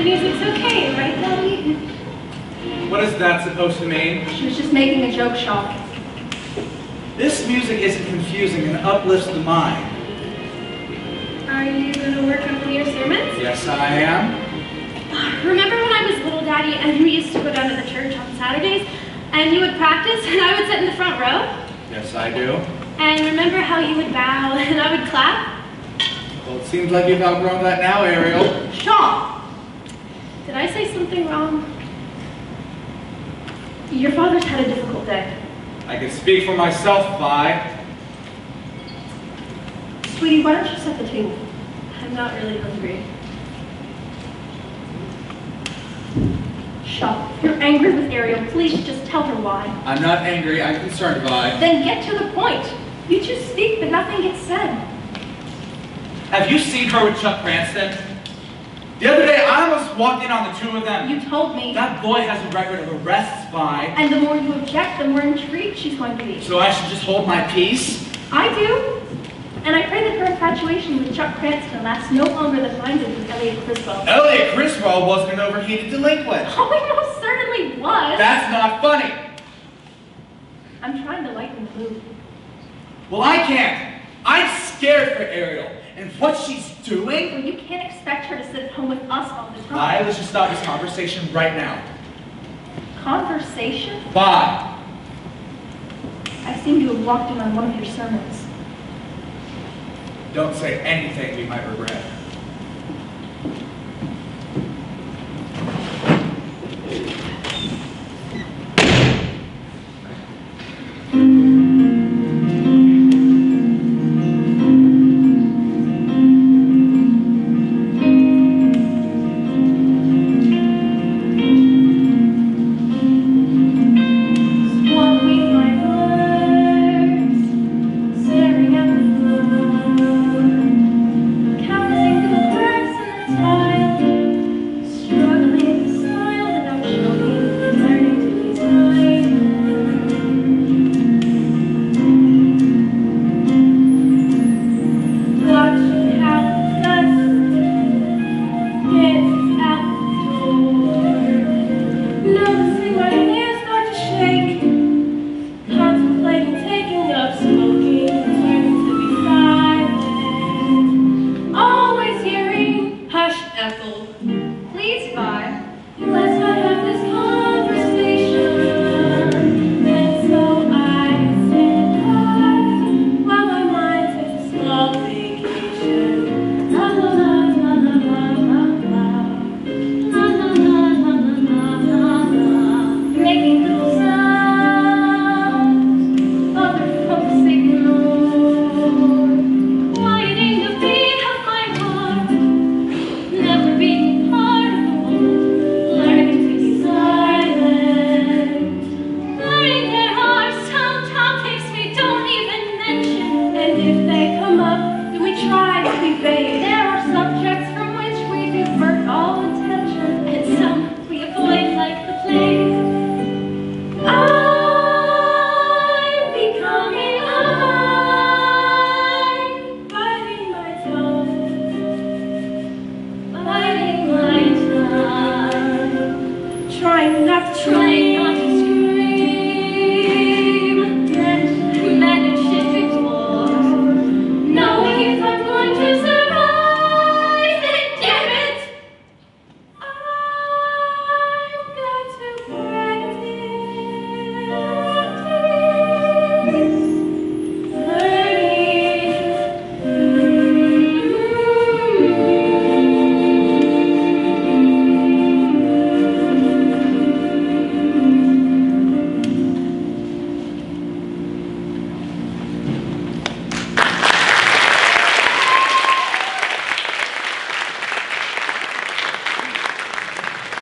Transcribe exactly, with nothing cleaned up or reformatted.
music's okay, right, Daddy? What is that supposed to mean? She was just making a joke, Shaw. This music isn't confusing and uplifts the mind. Are you going to work on your sermons? Yes, I am. Remember when I was little, Daddy, and we used to go down to the church on Saturdays, and you would practice, and I would sit in the front row? Yes, I do. And remember how you would bow, and I would clap? Well, it seems like you've outgrown that now, Ariel. Shaw! Did I say something wrong? Your father's had a difficult day. I can speak for myself, Vi. Sweetie, why don't you set the table? I'm not really hungry. Shaw, if you're angry with Ariel, please just tell her why. I'm not angry, I'm concerned, Vi. Then get to the point. You two speak, but nothing gets said. Have you seen her with Chuck Cranston? The other day, I almost walked in on the two of them. You told me. That boy has a record of arrests, Vi. And the more you object, the more intrigued she's going to be. So I should just hold my peace? I do. And I pray that her infatuation with Chuck Cranston lasts no longer than mine did with Elliot Criswell. Elliot Criswell wasn't an overheated delinquent. Oh, he most certainly was. That's not funny. I'm trying to lighten the mood. Well, I can't. I'm scared for Ariel. And what she's doing? Well, you can't expect her to sit at home with us all the time. Vi, let's just stop this conversation right now. Conversation? Vi. I seem to have walked in on one of your sermons. Don't say anything we might regret.